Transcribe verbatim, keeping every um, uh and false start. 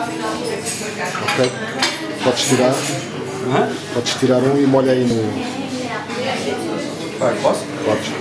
Ok? Podes tirar. Hã? Podes tirar um e molha aí no... Vai, posso? Podes.